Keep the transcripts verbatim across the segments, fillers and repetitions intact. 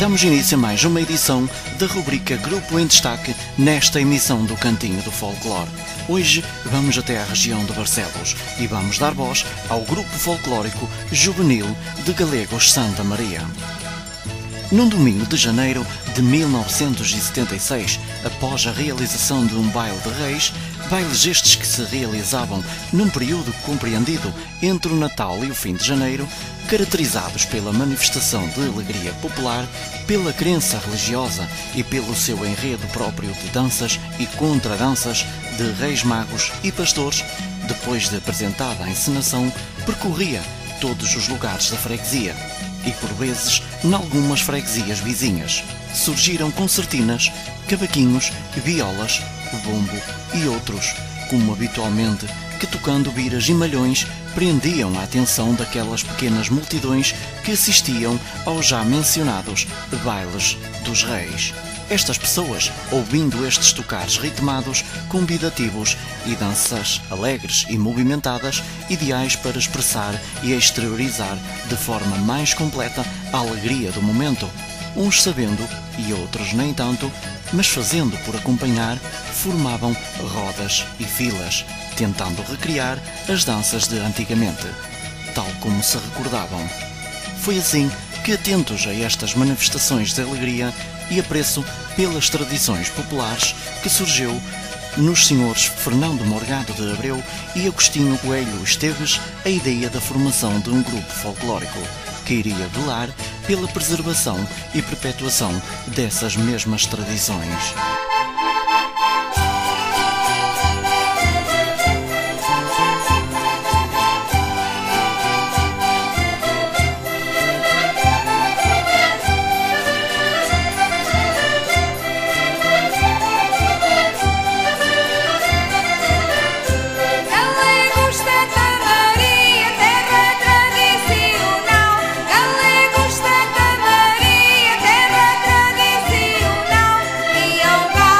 Damos início a mais uma edição da rubrica Grupo em Destaque nesta emissão do Cantinho do Folclore. Hoje vamos até à região de Barcelos e vamos dar voz ao grupo folclórico juvenil de Galegos Santa Maria. Num domingo de janeiro de mil novecentos e setenta e seis, após a realização de um baile de reis, bailes estes que se realizavam num período compreendido entre o Natal e o fim de janeiro, caracterizados pela manifestação de alegria popular, pela crença religiosa e pelo seu enredo próprio de danças e contradanças de reis magos e pastores, depois de apresentada a encenação, percorria todos os lugares da freguesia e, por vezes, em algumas freguesias vizinhas. Surgiram concertinas, cavaquinhos, violas, bombo e outros, como habitualmente, que tocando biras e malhões prendiam a atenção daquelas pequenas multidões que assistiam aos já mencionados bailes dos reis. Estas pessoas, ouvindo estes tocares ritmados, convidativos e danças alegres e movimentadas, ideais para expressar e exteriorizar de forma mais completa a alegria do momento, uns sabendo e outros nem tanto, mas fazendo por acompanhar, formavam rodas e filas, tentando recriar as danças de antigamente, tal como se recordavam. Foi assim que, atentos a estas manifestações de alegria e apreço pelas tradições populares, que surgiu nos senhores Fernando Morgado de Abreu e Agostinho Coelho Esteves a ideia da formação de um grupo folclórico, que iria velar pela preservação e perpetuação dessas mesmas tradições. Galegos Santa Maria, terra tradicional, e ao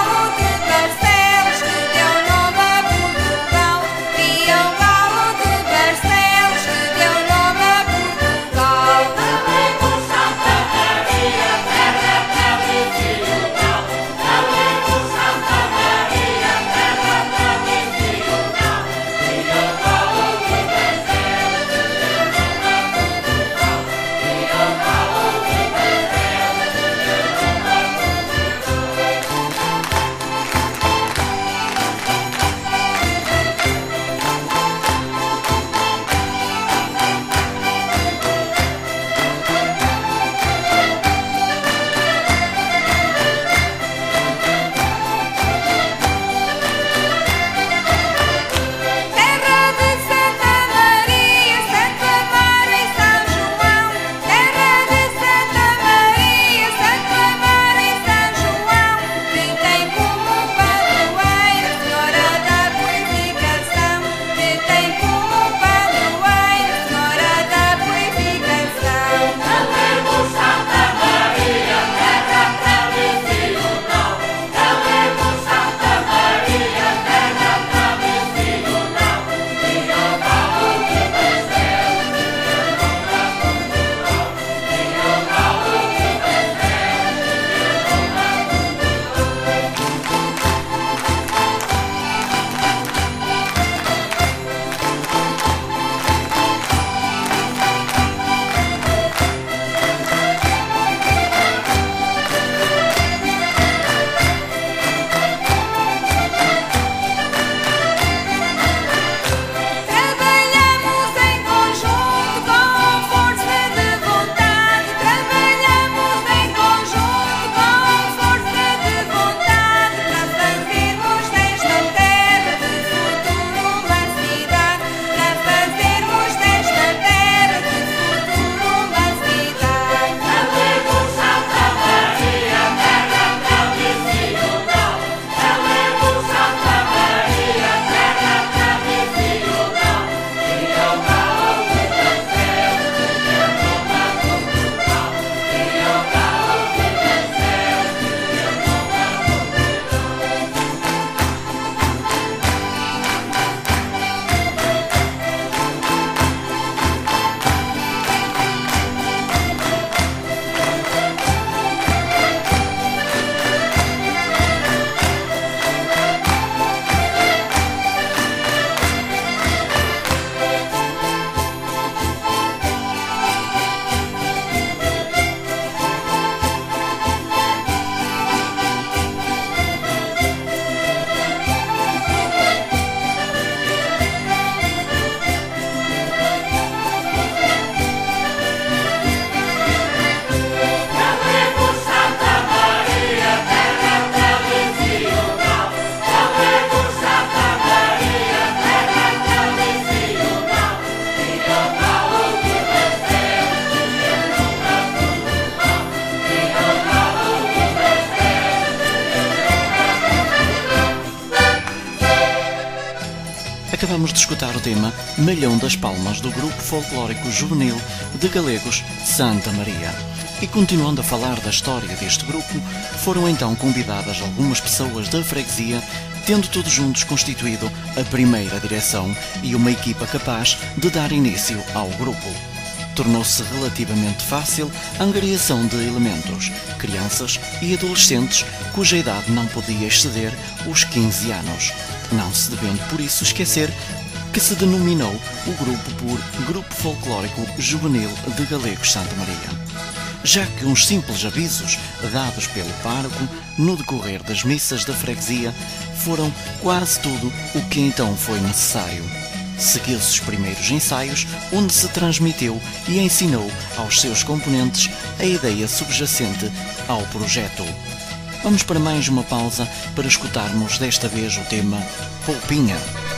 acabamos de escutar o tema Malhão das Palmas do grupo folclórico juvenil de Galegos Santa Maria. E continuando a falar da história deste grupo, foram então convidadas algumas pessoas da freguesia, tendo todos juntos constituído a primeira direção e uma equipa capaz de dar início ao grupo. Tornou-se relativamente fácil a angariação de elementos, crianças e adolescentes cuja idade não podia exceder os quinze anos, não se devendo por isso esquecer que se denominou o grupo por Grupo Folclórico Juvenil de Galegos Santa Maria, já que uns simples avisos dados pelo pároco no decorrer das missas da freguesia foram quase tudo o que então foi necessário. Seguiu-se os primeiros ensaios, onde se transmitiu e ensinou aos seus componentes a ideia subjacente ao projeto. Vamos para mais uma pausa para escutarmos desta vez o tema Polpinha.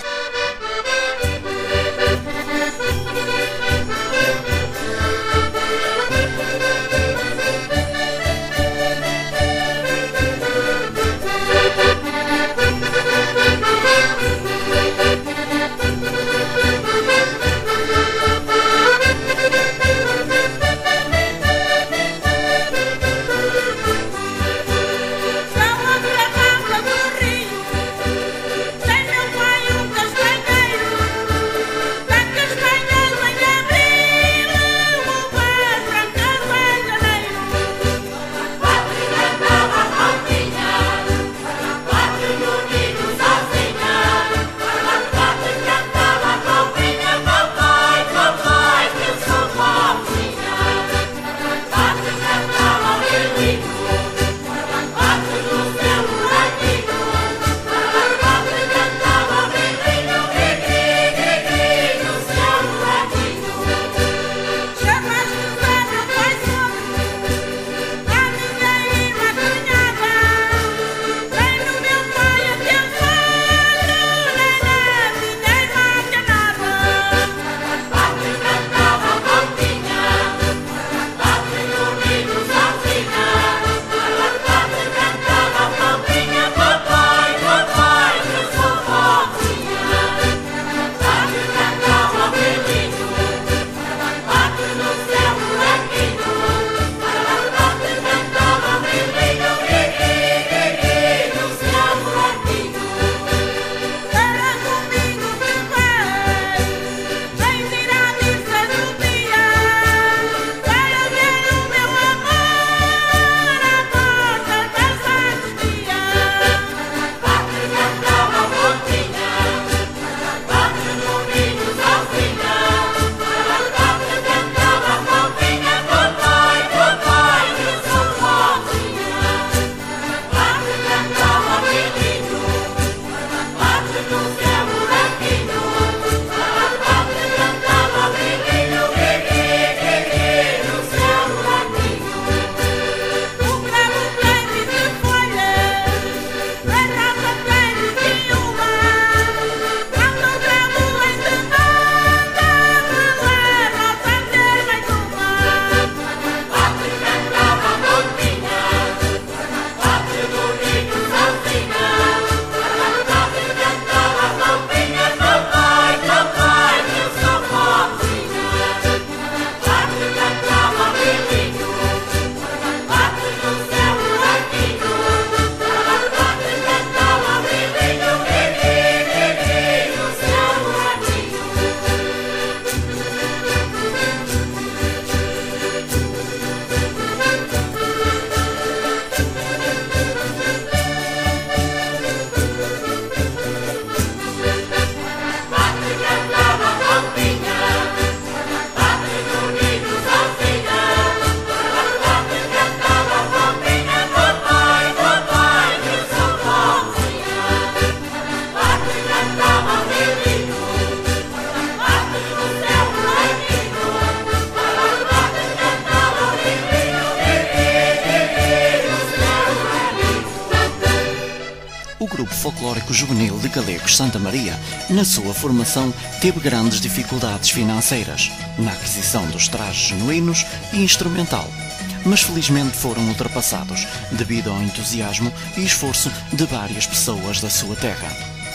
Folclórico Juvenil de Galegos Santa Maria, na sua formação, teve grandes dificuldades financeiras na aquisição dos trajes genuínos e instrumental, mas felizmente foram ultrapassados devido ao entusiasmo e esforço de várias pessoas da sua terra.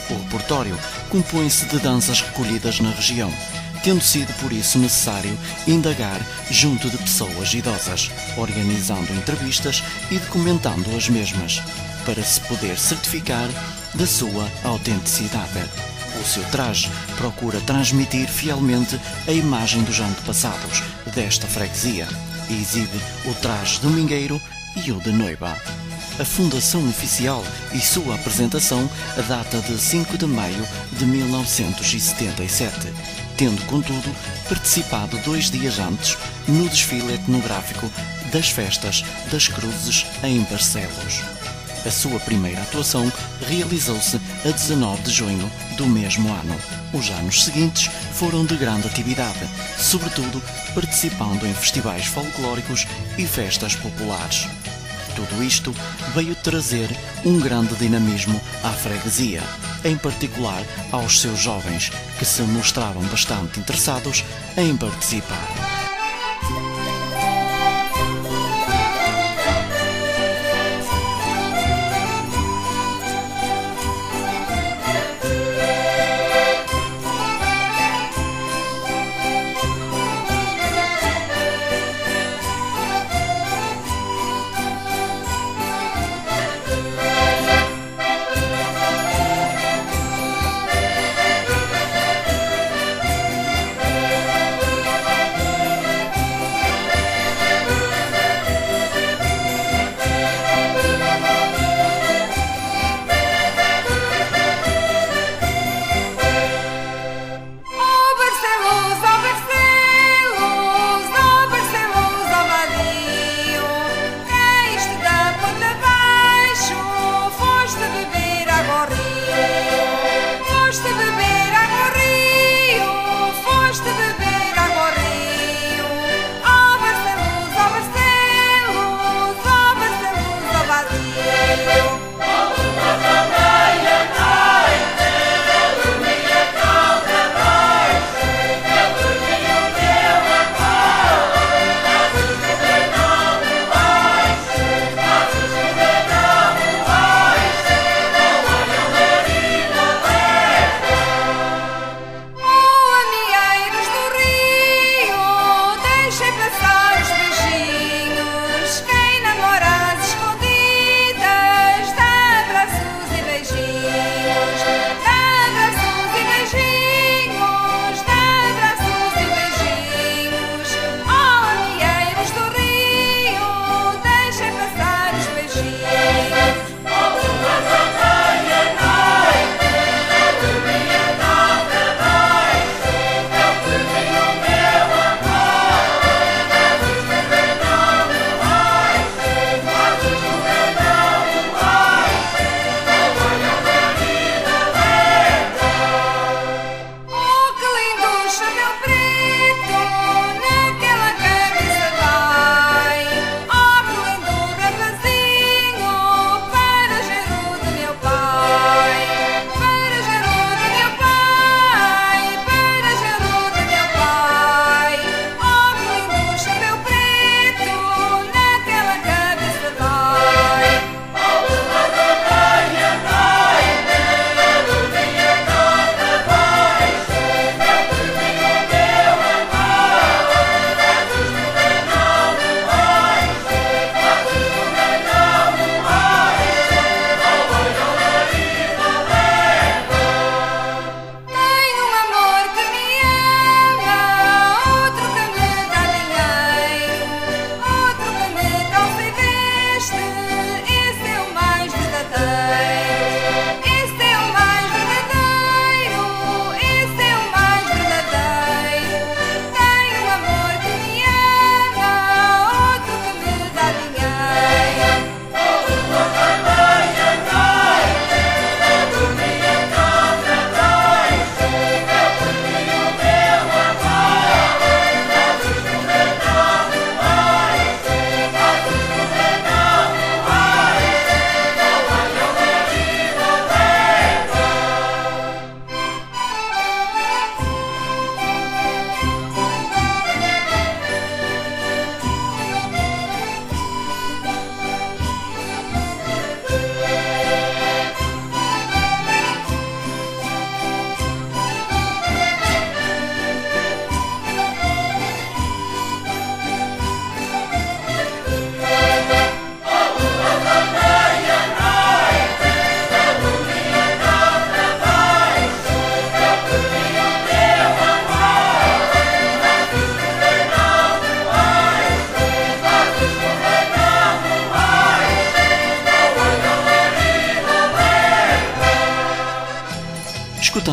O repertório compõe-se de danças recolhidas na região, tendo sido por isso necessário indagar junto de pessoas idosas, organizando entrevistas e documentando as mesmas, para se poder certificar da sua autenticidade. O seu traje procura transmitir fielmente a imagem dos antepassados desta freguesia e exibe o traje domingueiro e o de noiva. A fundação oficial e sua apresentação data de cinco de maio de mil novecentos e setenta e sete, tendo, contudo, participado dois dias antes no desfile etnográfico das Festas das Cruzes em Barcelos. A sua primeira atuação realizou-se a dezanove de junho do mesmo ano. Os anos seguintes foram de grande atividade, sobretudo participando em festivais folclóricos e festas populares. Tudo isto veio trazer um grande dinamismo à freguesia, em particular aos seus jovens, que se mostravam bastante interessados em participar.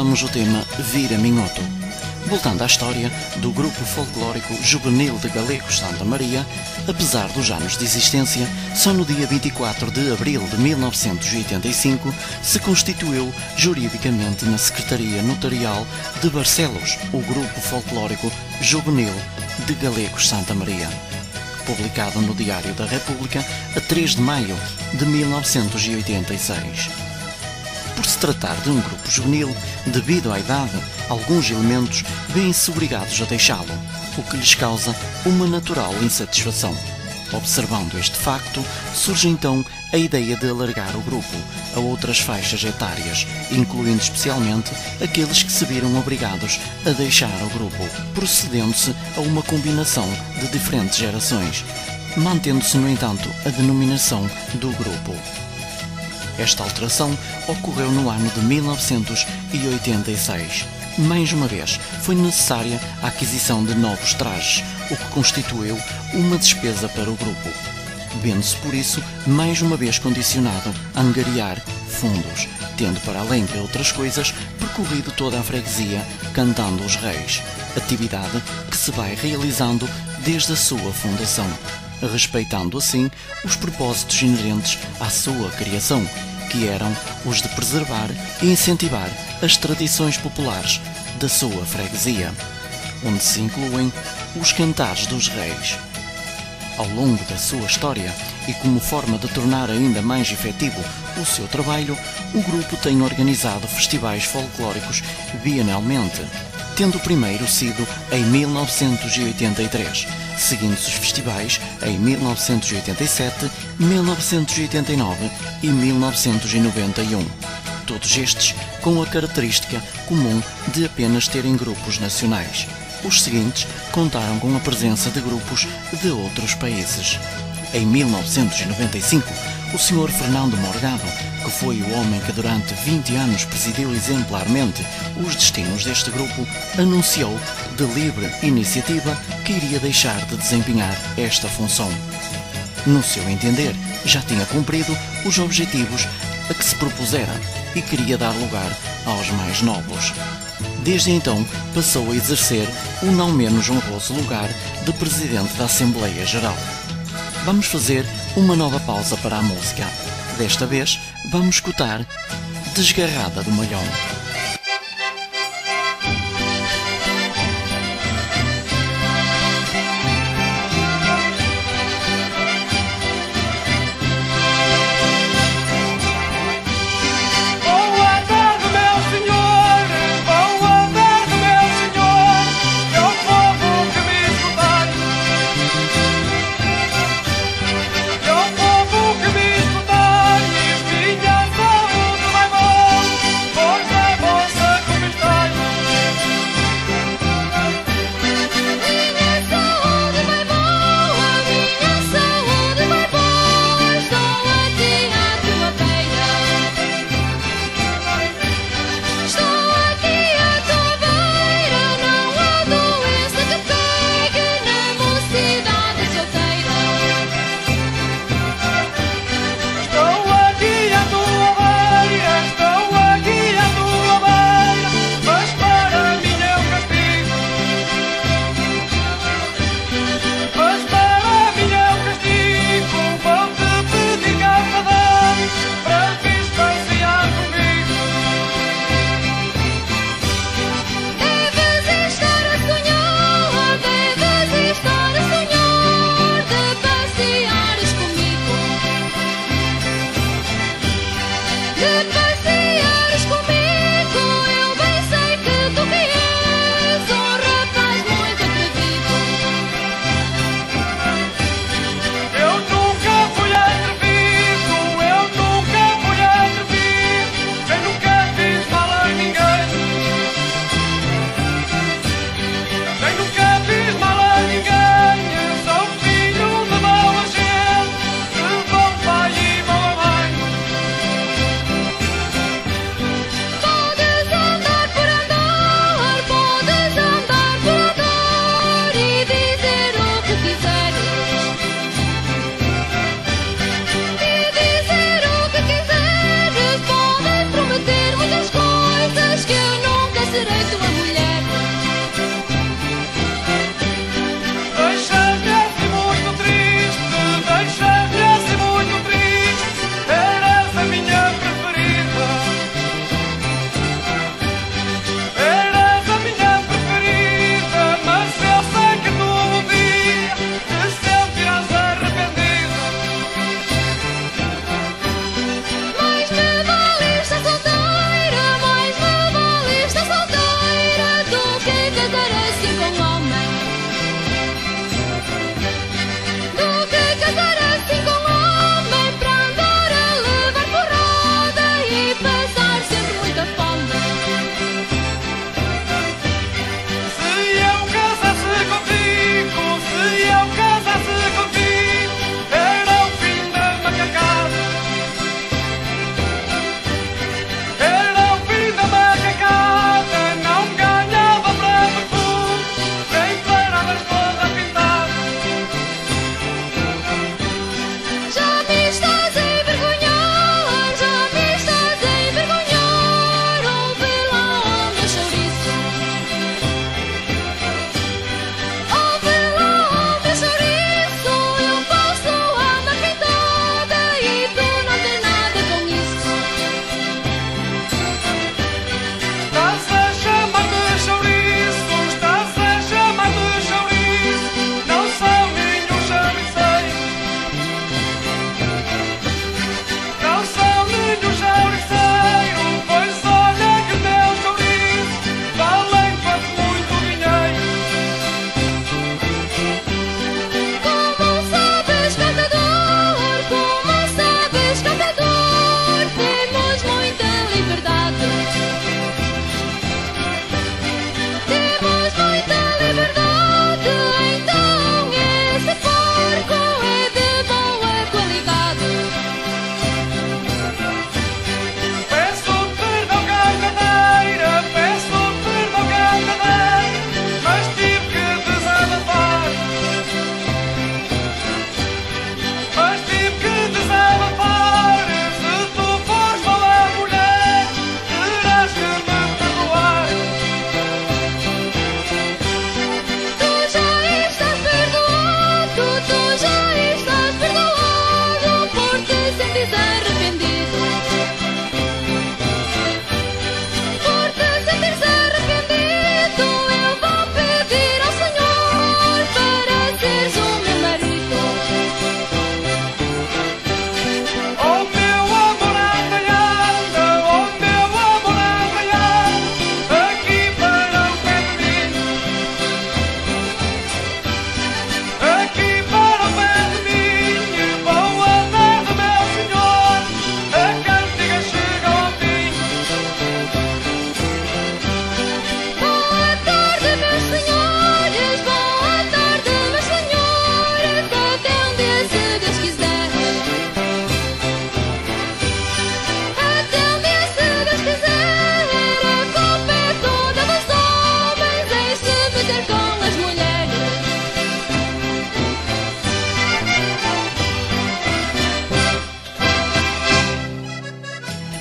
intitulamos o tema Vira Minhoto. Voltando à história do grupo folclórico juvenil de Galegos Santa Maria, apesar dos anos de existência, só no dia vinte e quatro de abril de mil novecentos e oitenta e cinco se constituiu juridicamente na Secretaria Notarial de Barcelos o grupo folclórico juvenil de Galegos Santa Maria, publicado no Diário da República a três de maio de mil novecentos e oitenta e seis. Por se tratar de um grupo juvenil, devido à idade, alguns elementos vêem-se obrigados a deixá-lo, o que lhes causa uma natural insatisfação. Observando este facto, surge então a ideia de alargar o grupo a outras faixas etárias, incluindo especialmente aqueles que se viram obrigados a deixar o grupo, procedendo-se a uma combinação de diferentes gerações, mantendo-se, no entanto, a denominação do grupo. Esta alteração ocorreu no ano de mil novecentos e oitenta e seis. Mais uma vez, foi necessária a aquisição de novos trajes, o que constituiu uma despesa para o grupo, vendo-se por isso mais uma vez condicionado a angariar fundos, tendo para além de outras coisas percorrido toda a freguesia cantando os reis, atividade que se vai realizando desde a sua fundação, respeitando assim os propósitos inerentes à sua criação, que eram os de preservar e incentivar as tradições populares da sua freguesia, onde se incluem os cantares dos reis. Ao longo da sua história, e como forma de tornar ainda mais efetivo o seu trabalho, o grupo tem organizado festivais folclóricos bienalmente, tendo o primeiro sido em mil novecentos e oitenta e três, seguindo-se os festivais em mil novecentos e oitenta e sete, mil novecentos e oitenta e nove e mil novecentos e noventa e um. Todos estes com a característica comum de apenas terem grupos nacionais. Os seguintes contaram com a presença de grupos de outros países. Em mil novecentos e noventa e cinco, o senhor Fernando Morgado, que foi o homem que durante vinte anos presidiu exemplarmente os destinos deste grupo, anunciou de livre iniciativa que iria deixar de desempenhar esta função. No seu entender, já tinha cumprido os objetivos a que se propusera e queria dar lugar aos mais novos. Desde então, passou a exercer o não menos honroso lugar de Presidente da Assembleia Geral. Vamos fazer uma nova pausa para a música. Desta vez, vamos escutar Desgarrada do Malhão. Pois é.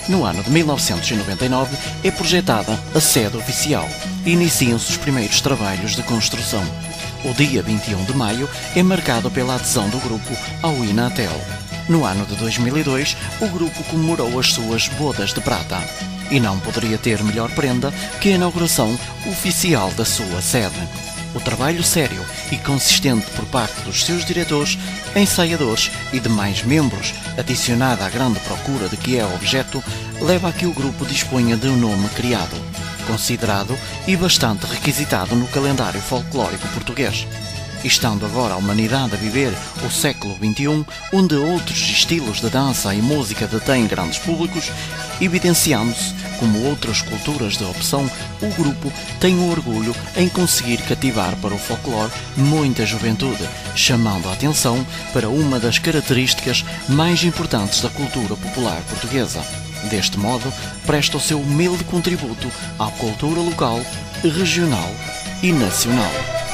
No ano de mil novecentos e noventa e nove é projetada a sede oficial e iniciam-se os primeiros trabalhos de construção. O dia vinte e um de maio é marcado pela adesão do grupo ao Inatel. No ano de dois mil e dois, o grupo comemorou as suas bodas de prata. E não poderia ter melhor prenda que a inauguração oficial da sua sede. O trabalho sério e consistente por parte dos seus diretores, ensaiadores e demais membros, adicionada à grande procura de que é objeto, leva a que o grupo disponha de um nome criado, considerado e bastante requisitado no calendário folclórico português. Estando agora a humanidade a viver o século vinte e um, onde outros estilos de dança e música detêm grandes públicos, evidenciando-se como outras culturas de opção, o grupo tem o orgulho em conseguir cativar para o folclore muita juventude, chamando a atenção para uma das características mais importantes da cultura popular portuguesa. Deste modo, presta o seu humilde contributo à cultura local, regional e nacional.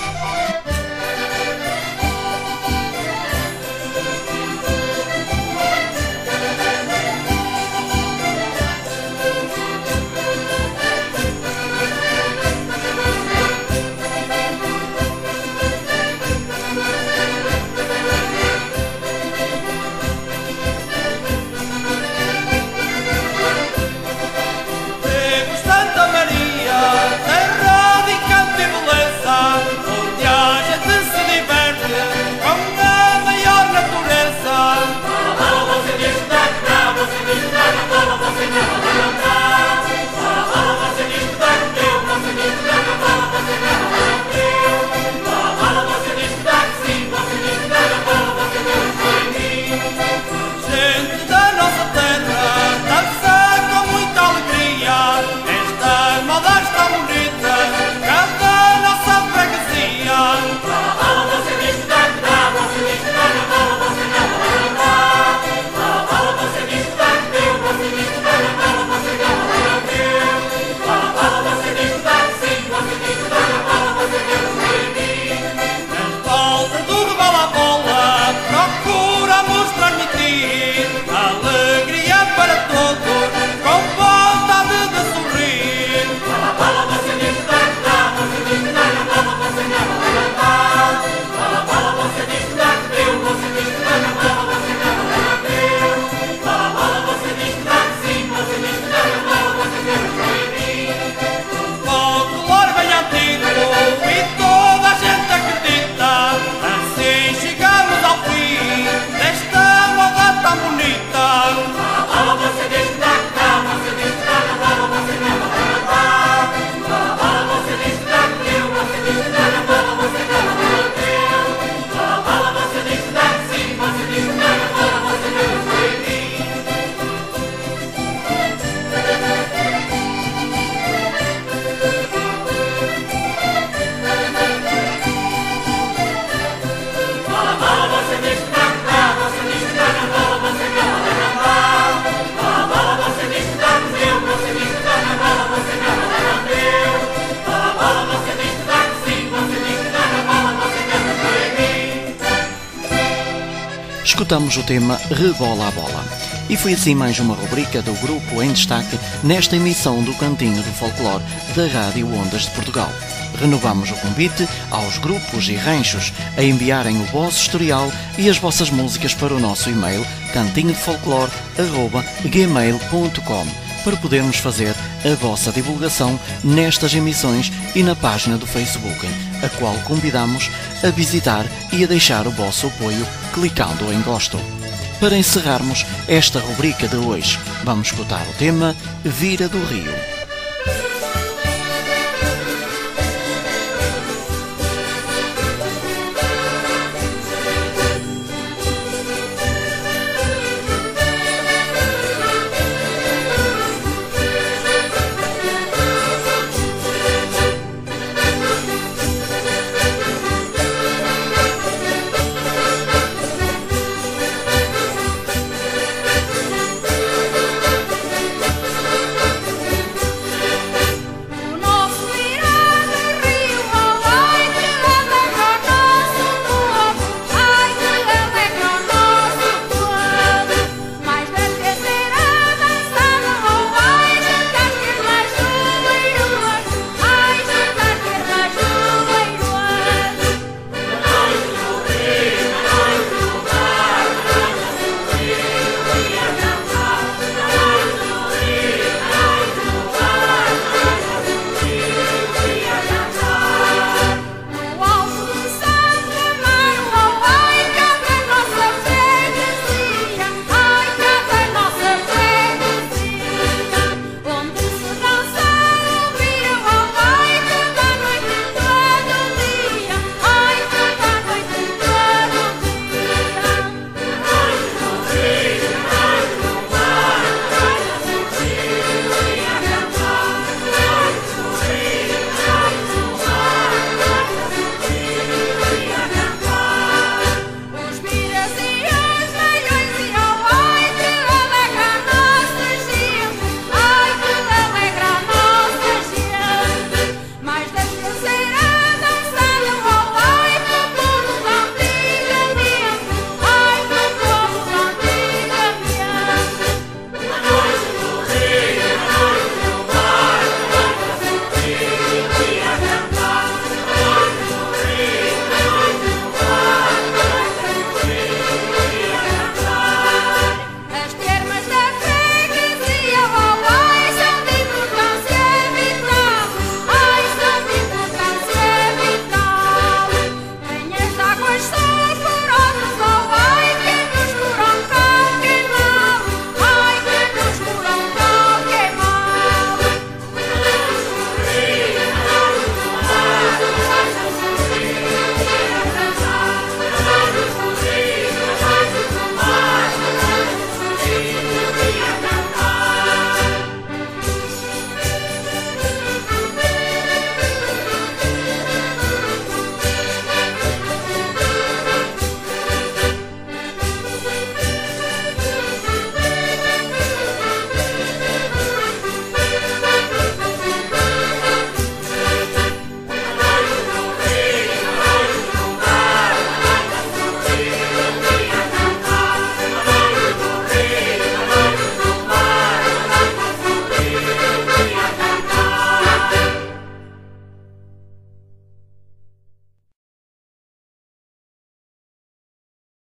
Escutamos o tema Rebola a Bola. E foi assim mais uma rubrica do Grupo em Destaque nesta emissão do Cantinho do Folclore da Rádio Ondas de Portugal. Renovamos o convite aos grupos e ranchos a enviarem o vosso historial e as vossas músicas para o nosso e-mail cantinho de folclore arroba gmail ponto com para podermos fazer a vossa divulgação nestas emissões e na página do Facebook, a qual convidamos a visitar e a deixar o vosso apoio clicando em gosto. Para encerrarmos esta rubrica de hoje, vamos escutar o tema Vira do Rio.